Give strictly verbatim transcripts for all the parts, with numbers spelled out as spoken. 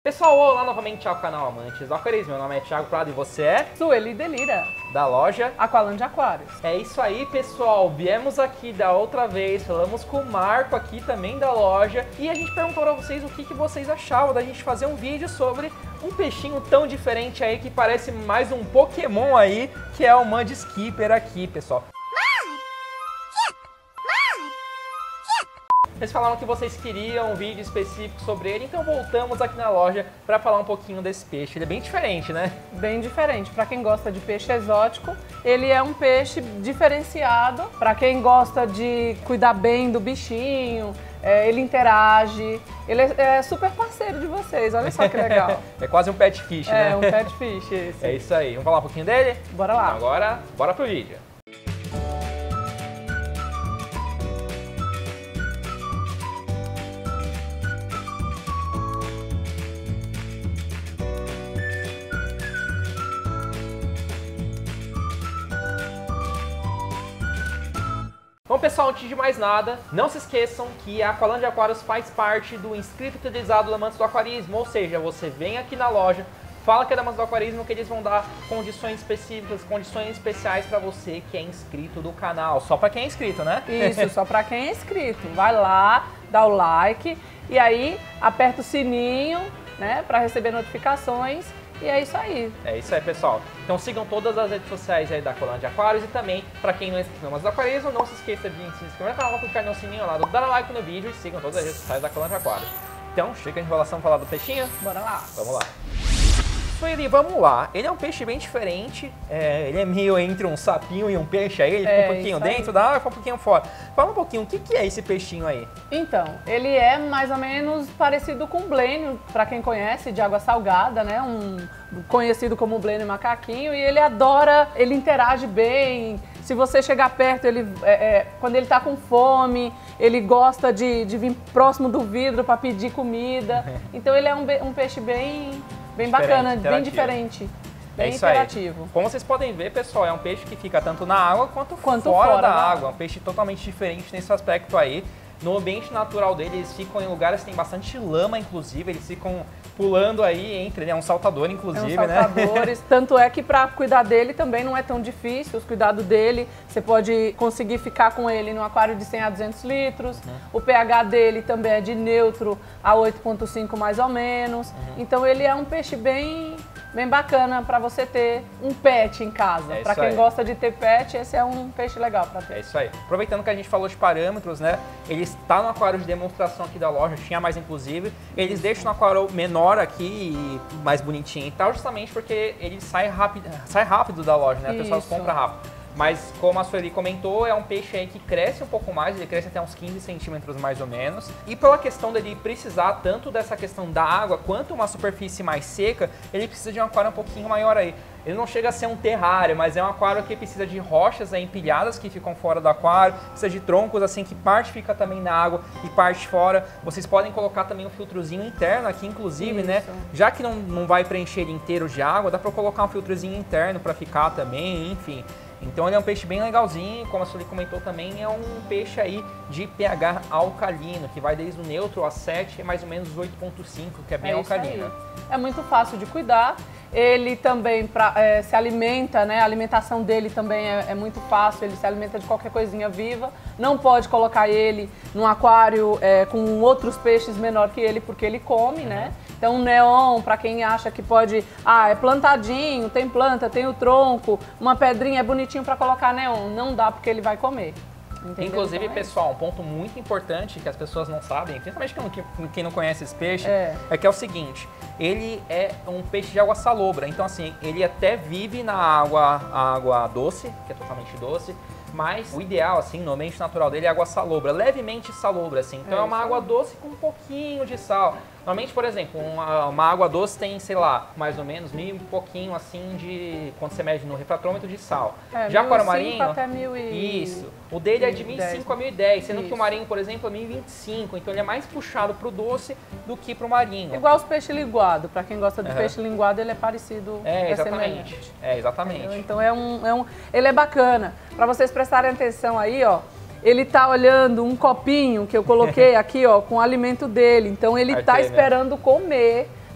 Pessoal, olá novamente ao canal Amantes do Aquarismo. Meu nome é Thiago Prado e você é? Sueli Delira, da loja Aqualand Aquários. É isso aí, pessoal. Viemos aqui da outra vez, falamos com o Marco aqui também da loja e a gente perguntou pra vocês o que, que vocês achavam da gente fazer um vídeo sobre um peixinho tão diferente aí que parece mais um Pokémon aí, que é o Mud Skipper aqui, pessoal. Eles falaram que vocês queriam um vídeo específico sobre ele, então voltamos aqui na loja para falar um pouquinho desse peixe. Ele é bem diferente, né? Bem diferente. Para quem gosta de peixe exótico, ele é um peixe diferenciado. Para quem gosta de cuidar bem do bichinho, é, ele interage. Ele é, é super parceiro de vocês, olha só que legal. É quase um pet fish, né? É, um pet fish esse. É isso aí. Vamos falar um pouquinho dele? Bora lá. Então agora, bora pro vídeo. Bom, pessoal, antes de mais nada, não se esqueçam que a Aqualand Aquários faz parte do inscrito fidelizado do Amantes do Aquarismo, ou seja, você vem aqui na loja, fala que é da Amantes do Aquarismo, que eles vão dar condições específicas, condições especiais para você que é inscrito do canal, só para quem é inscrito, né? Isso, só para quem é inscrito. Vai lá, dá o like e aí aperta o sininho, né, para receber notificações. E é isso aí. É isso aí, pessoal. Então sigam todas as redes sociais aí da Aqualand Aquários e também, para quem não é inscrito no Amantes do Aquarismo, não se esqueça de se inscrever no canal, clicar no sininho lá, dar like no vídeo e sigam todas as redes sociais da Aqualand Aquários. Então, chega de enrolação, falar do peixinho? Bora lá. Vamos lá. Sueli, vamos lá. Ele é um peixe bem diferente, é, ele é meio entre um sapinho e um peixe aí, ele é, fica um pouquinho dentro da água e fica um pouquinho fora. Fala um pouquinho, o que, que é esse peixinho aí? Então, ele é mais ou menos parecido com o blênio, para quem conhece, de água salgada, né? Um conhecido como blênio macaquinho, e ele adora, ele interage bem. Se você chegar perto, ele, é, é, quando ele tá com fome, ele gosta de, de vir próximo do vidro para pedir comida. Então ele é um, um peixe bem... Bem bacana, bem diferente, bem é isso interativo. Aí. Como vocês podem ver, pessoal, é um peixe que fica tanto na água quanto, quanto fora, fora da, da água. água. É um peixe totalmente diferente nesse aspecto aí. No ambiente natural dele, eles ficam em lugares que tem bastante lama, inclusive, eles ficam pulando aí entre, ele é um saltador, inclusive, é um saltador, né? Tanto é que para cuidar dele também não é tão difícil, os cuidados dele, você pode conseguir ficar com ele no aquário de cem a duzentos litros, uhum. O pH dele também é de neutro a oito ponto cinco mais ou menos, uhum. Então ele é um peixe bem... Bem bacana para você ter um pet em casa. É para quem aí. Gosta de ter pet, esse é um peixe legal para ter. É isso aí. Aproveitando que a gente falou de parâmetros, né? Ele está no aquário de demonstração aqui da loja, tinha mais inclusive. Eles isso. Deixam no aquário menor aqui, mais bonitinho e tal, justamente porque ele sai rápido, sai rápido da loja, né? As pessoas compram rápido. Mas como a Sueli comentou, é um peixe aí que cresce um pouco mais, ele cresce até uns quinze centímetros mais ou menos. E pela questão dele precisar tanto dessa questão da água quanto uma superfície mais seca, ele precisa de um aquário um pouquinho maior aí. Ele não chega a ser um terrário, mas é um aquário que precisa de rochas aí empilhadas que ficam fora do aquário, precisa de troncos assim que parte fica também na água e parte fora. Vocês podem colocar também um filtrozinho interno aqui, inclusive, isso. Né? Já que não, não vai preencher ele inteiro de água, dá para colocar um filtrozinho interno para ficar também, enfim. Então ele é um peixe bem legalzinho, como a Sueli comentou também, é um peixe aí de pH alcalino, que vai desde o neutro a sete, mais ou menos oito ponto cinco, que é bem é alcalino. É muito fácil de cuidar, ele também pra, é, se alimenta, né? A alimentação dele também é, é muito fácil, ele se alimenta de qualquer coisinha viva. Não pode colocar ele num aquário é, com outros peixes menor que ele, porque ele come, uhum. Né? Então, um neon, para quem acha que pode... Ah, é plantadinho, tem planta, tem o tronco, uma pedrinha é bonitinho para colocar neon. Não dá, porque ele vai comer. Entendeu? Inclusive, então, é pessoal, um ponto muito importante que as pessoas não sabem, principalmente quem não conhece esse peixe, é. é que é o seguinte, ele é um peixe de água salobra, então assim, ele até vive na água, água doce, que é totalmente doce, mas o ideal, assim, no ambiente natural dele é água salobra, levemente salobra, assim, então é, é uma água doce com um pouquinho de sal. Normalmente, por exemplo, uma, uma água doce tem, sei lá, mais ou menos mil e pouquinho assim de, quando você mede no refratômetro de sal. É, já para o marinho, até mil e... isso, o dele é de mil e cinco a mil e dez, sendo isso. Que o marinho, por exemplo, é mil e vinte e cinco, então ele é mais puxado para o doce do que para o marinho. Igual os peixes linguados, para quem gosta de uhum. peixe linguado, ele é parecido, é, exatamente. É semelhante. É, exatamente. Então é um, é um, ele é bacana, para vocês prestarem atenção aí, ó. Ele tá olhando um copinho que eu coloquei aqui, ó, com o alimento dele. Então ele tá esperando comer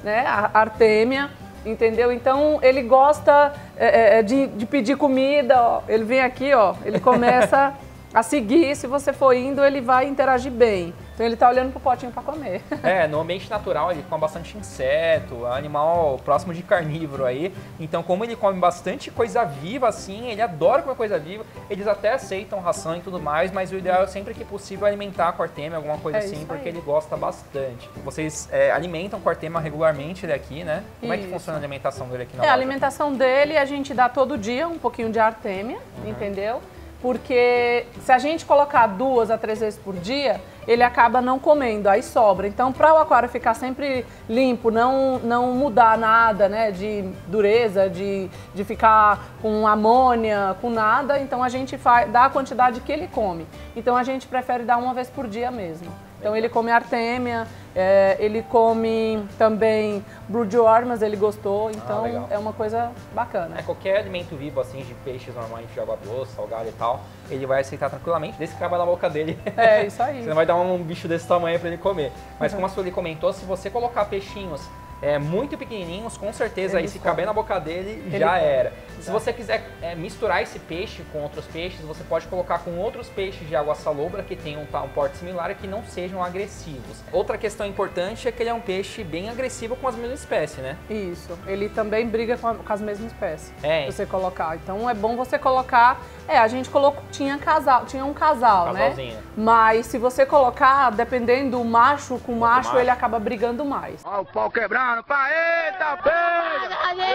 né? A artêmia, entendeu? Então ele gosta é, de, de pedir comida, ó. Ele vem aqui, ó, ele começa a seguir, se você for indo, ele vai interagir bem. Então ele tá olhando pro potinho para comer. É, no ambiente natural ele come bastante inseto, animal próximo de carnívoro aí. Então como ele come bastante coisa viva assim, ele adora comer coisa viva, eles até aceitam ração e tudo mais, mas o ideal é sempre que possível alimentar com artêmia, alguma coisa é assim, porque aí. ele gosta bastante. Vocês é, alimentam com artêmia regularmente ele aqui, né? Como Isso. é que funciona a alimentação dele aqui na É, loja? a alimentação dele a gente dá todo dia um pouquinho de artêmia, uhum. entendeu? Porque se a gente colocar duas a três vezes por dia, ele acaba não comendo, aí sobra. Então, para o aquário ficar sempre limpo, não, não mudar nada, né, de dureza, de, de ficar com amônia, com nada, então a gente faz, dá a quantidade que ele come. Então, a gente prefere dar uma vez por dia mesmo. Então, ele come artêmia, é, ele come também broodworms, ele gostou, então ah, é uma coisa bacana. É, qualquer alimento vivo, assim, de peixes normais, de água doce, salgado e tal, ele vai aceitar tranquilamente, desde que caiba na boca dele. É, isso aí. Você não vai dar um bicho desse tamanho para ele comer. Mas uhum. como a Sueli comentou, se você colocar peixinhos é, muito pequenininhos, com certeza ele aí se caber na boca dele, ele já come. Era. Se você quiser é, misturar esse peixe com outros peixes, você pode colocar com outros peixes de água salobra que tenham um, um porte similar e que não sejam agressivos. Outra questão importante é que ele é um peixe bem agressivo com as mesmas espécies, né? Isso. Ele também briga com, a, com as mesmas espécies. É. Você colocar. Então é bom você colocar. É, a gente colocou, tinha casal, tinha um casal, Casalzinho. Né? Mas se você colocar, dependendo do macho com macho, macho, ele acaba brigando mais. Ó, o pau quebrando, pá, eita, pega!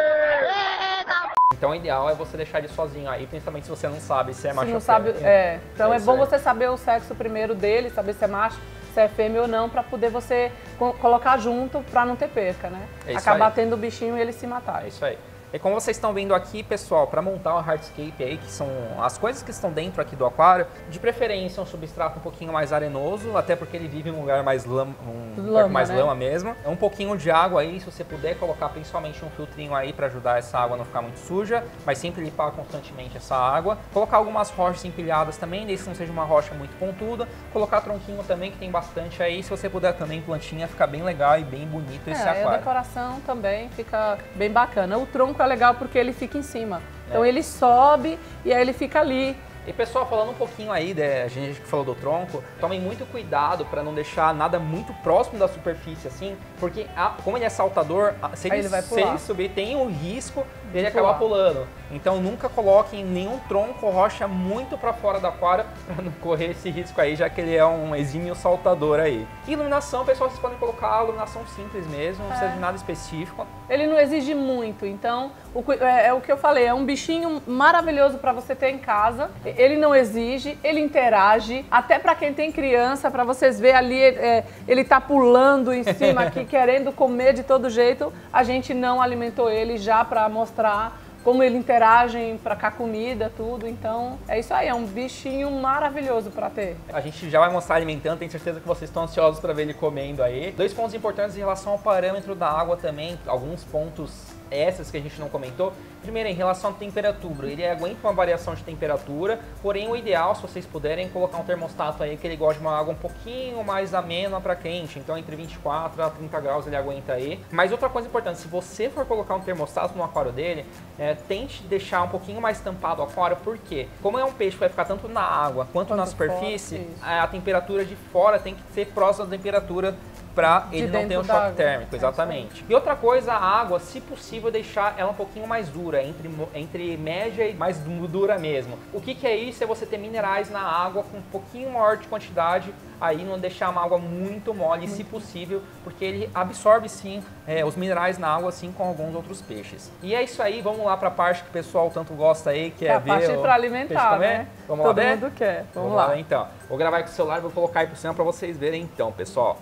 Então o ideal é você deixar ele sozinho aí, principalmente se você não sabe se é macho se não ou sabe, fêmea. É. Então é, é bom aí. você saber o sexo primeiro dele, saber se é macho, se é fêmea ou não, para poder você co colocar junto para não ter perca, né? É Acabar aí. tendo o bichinho e ele se matar. É isso aí. E como vocês estão vendo aqui, pessoal, para montar um hardscape aí, que são as coisas que estão dentro aqui do aquário, de preferência um substrato um pouquinho mais arenoso, até porque ele vive em um lugar mais lama, um lama, lugar mais né? lama mesmo. Um pouquinho de água aí, se você puder colocar principalmente um filtrinho aí para ajudar essa água a não ficar muito suja, mas sempre limpar constantemente essa água. Colocar algumas rochas empilhadas também, desde que não seja uma rocha muito pontuda. Colocar tronquinho também, que tem bastante aí. Se você puder também plantinha, fica bem legal e bem bonito esse é, aquário. A decoração também fica bem bacana. O tronco é legal porque ele fica em cima. Então é. ele sobe e aí ele fica ali. E pessoal, falando um pouquinho aí, né, a gente que falou do tronco, tomem muito cuidado para não deixar nada muito próximo da superfície assim, porque a, como ele é saltador, se ele, ele vai se ele subir, tem o risco dele acabar pulando. Então nunca coloquem nenhum tronco ou rocha muito para fora do aquário para não correr esse risco aí, já que ele é um exímio saltador aí. Iluminação, pessoal, vocês podem colocar iluminação simples mesmo, não é. precisa de nada específico. Ele não exige muito, então o, é, é o que eu falei, é um bichinho maravilhoso para você ter em casa. Ele não exige, ele interage, até para quem tem criança, para vocês verem ali, é, ele tá pulando em cima aqui, querendo comer de todo jeito. A gente não alimentou ele já para mostrar como ele interage para cá comida, tudo. Então, é isso aí, é um bichinho maravilhoso para ter. A gente já vai mostrar alimentando, tenho certeza que vocês estão ansiosos para ver ele comendo aí. Dois pontos importantes em relação ao parâmetro da água também, alguns pontos essas que a gente não comentou. Primeiro, em relação à temperatura, ele aguenta uma variação de temperatura, porém o ideal, se vocês puderem, colocar um termostato aí que ele gosta de uma água um pouquinho mais amena para quente, então entre vinte e quatro a trinta graus ele aguenta aí. Mas outra coisa importante, se você for colocar um termostato no aquário dele, é, tente deixar um pouquinho mais tampado o aquário, porque como é um peixe que vai ficar tanto na água quanto, quanto na superfície, fora, a temperatura de fora tem que ser próxima da temperatura para ele não ter um choque água. térmico, exatamente. É, e outra coisa, a água, se possível, deixar ela um pouquinho mais dura, entre, entre média e mais dura mesmo. O que, que é isso? É você ter minerais na água com um pouquinho maior de quantidade, aí não deixar uma água muito mole, muito. se possível, porque ele absorve sim é, os minerais na água, assim como alguns outros peixes. E é isso aí, vamos lá para a parte que o pessoal tanto gosta aí, que é, é ver a parte para alimentar, né? Vamos Todo lá, mundo né? quer. Vamos, vamos lá. lá então. Vou gravar aí com o celular e vou colocar aí por cima para vocês verem então, pessoal.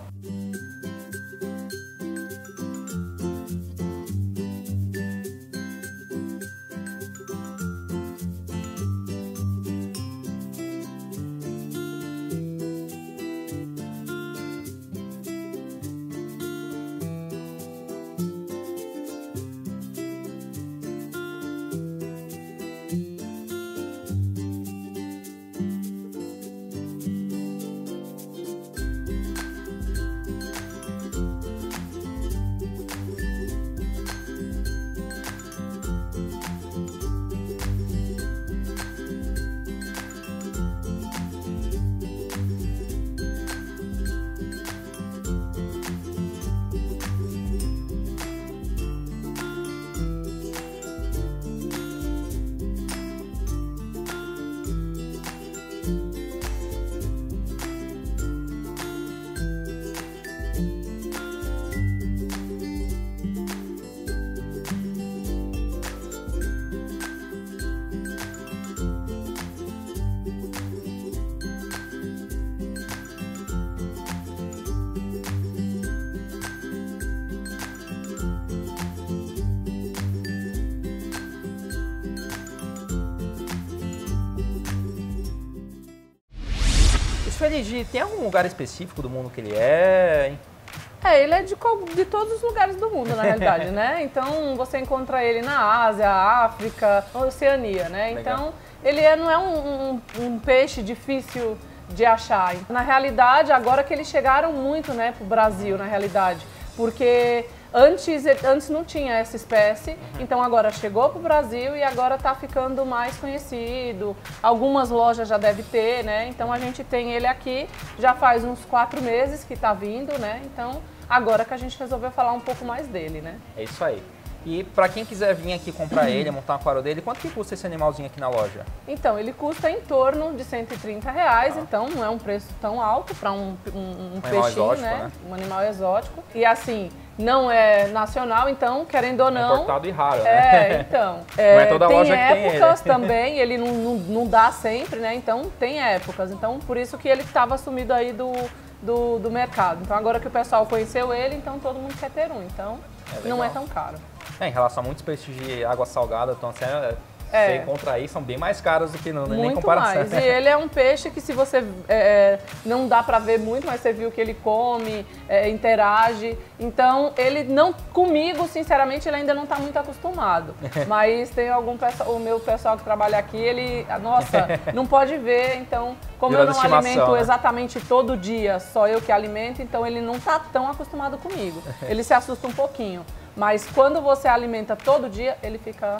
isso, ele tem algum lugar específico do mundo que ele é, hein? É, ele é de, de todos os lugares do mundo, na realidade, né? Então, você encontra ele na Ásia, África, Oceania, né? Legal. Então, ele é, não é um, um, um peixe difícil de achar. Na realidade, agora que eles chegaram muito, né, pro Brasil, na realidade, porque antes, antes não tinha essa espécie, então agora chegou pro Brasil e agora tá ficando mais conhecido. Algumas lojas já devem ter, né? Então a gente tem ele aqui, já faz uns quatro meses que tá vindo, né? Então agora que a gente resolveu falar um pouco mais dele, né? É isso aí. E para quem quiser vir aqui comprar ele, montar um aquário dele, quanto que custa esse animalzinho aqui na loja? Então, ele custa em torno de cento e trinta reais, Ah. então não é um preço tão alto para um, um, um, Um peixinho, animal exótico, né? né? Um animal exótico. E assim, não é nacional, então, querendo ou É não... importado e raro, É, né? então. Não é toda tem loja que tem épocas ele. também, ele não, não, não dá sempre, né? Então, tem épocas. Então, por isso que ele estava sumido aí do, do, do mercado. Então, agora que o pessoal conheceu ele, então todo mundo quer ter um. Então, É não é legal. tão caro. É, em relação a muitos peixes de água salgada, então você, É. você encontra aí, são bem mais caros do que não, nem Muito comparação. mais. E ele é um peixe que se você é, não dá pra ver muito, mas você viu que ele come, é, interage. Então ele não, comigo, sinceramente, ele ainda não tá muito acostumado. Mas tem algum pessoal, o meu pessoal que trabalha aqui, ele, nossa, não pode ver. Então, como Virou eu não de estimação, alimento né? exatamente todo dia, só eu que alimento, então ele não tá tão acostumado comigo. Ele se assusta um pouquinho. Mas quando você alimenta todo dia, ele fica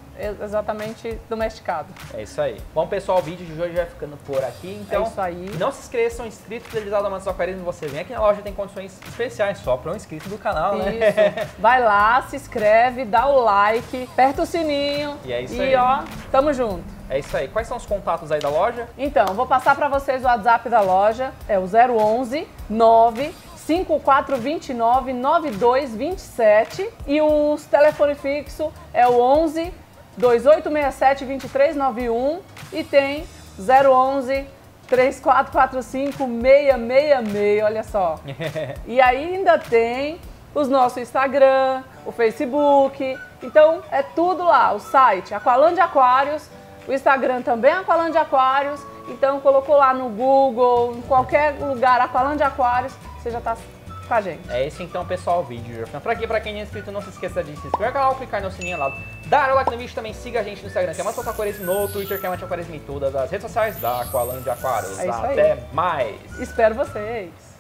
exatamente domesticado. É isso aí. Bom, pessoal, o vídeo de hoje vai ficando por aqui. Então, É isso aí. não se esqueçam, inscritos, fidelizados amantes do aquarismo, você vem aqui na loja, tem condições especiais só para um inscrito do canal, né? Isso. Vai lá, se inscreve, dá o like, aperta o sininho. E é isso e, aí. ó, tamo junto. É isso aí. Quais são os contatos aí da loja? Então, vou passar para vocês o WhatsApp da loja. É o zero onze, nove cinco quatro dois nove, nove dois dois sete e o telefone fixo é o onze, dois oito seis sete, dois três nove um e tem zero onze, três quatro quatro cinco, seis seis seis, olha só. E ainda tem os nossos Instagram, o Facebook, então é tudo lá, o site Aqualândia Aquários, o Instagram também é Aqualândia Aquários, então colocou lá no Google, em qualquer lugar Aqualândia Aquários, você já tá com a gente. É esse então, pessoal, o vídeo. Já ficando por aqui. Pra quem não é inscrito, não se esqueça de se inscrever no canal, clicar no sininho lá, dar o like no vídeo, também siga a gente no Instagram, que é mais Aquarismo, no Twitter, que é mais Aquarismo, em todas as redes sociais da Aqualândia Aquários. É isso aí. Até mais! Espero vocês!